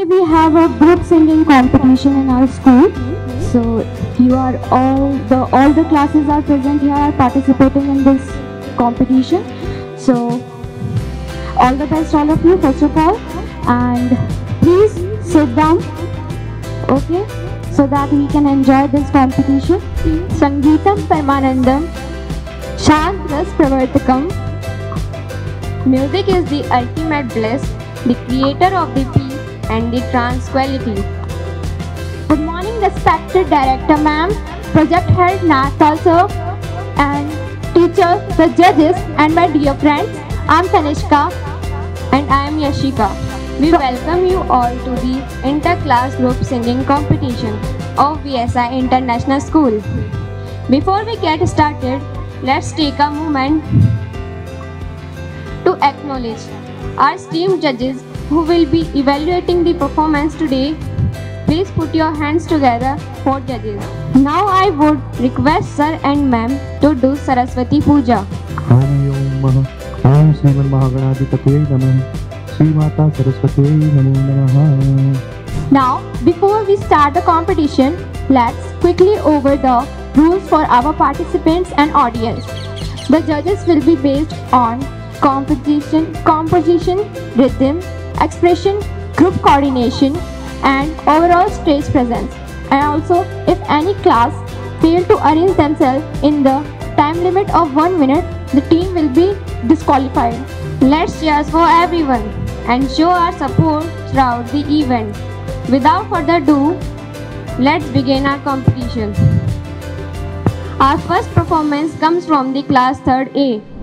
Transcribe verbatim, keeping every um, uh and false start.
we have a group singing competition in our school. So you are all the all the classes are present here are participating in this competition. So all the best, all of you, first of all, and please sit down, okay, so that we can enjoy this competition. Sangeetam Paramanandam, Shant Ras Pravartakam. Music is the ultimate bliss, the creator of the peace and the tranquility. Good morning, respected director ma'am, project head NASA sir, and teachers, the judges, and my dear friends. I'm Tanishka and I am Yashika. We welcome you all to the inter-class group singing competition of V S I International School. Before we get started, let's take a moment to acknowledge our esteemed judges who will be evaluating the performance today. Please put your hands together for judges. Now I would request sir and ma'am to do Saraswati Puja. Om Sriman Mahaganathipatye Namah, Sri Mata Saraswati Namo Namaha. Now, before we start the competition, let's quickly over the rules for our participants and audience. The judges will be based on composition, composition, rhythm, expression, group coordination, and overall stage presence. And also, if any class fail to arrange themselves in the time limit of one minute, the team will be disqualified. Let's cheer for everyone and show our support throughout the event. Without further ado, let's begin our competition. Our first performance comes from the class third A.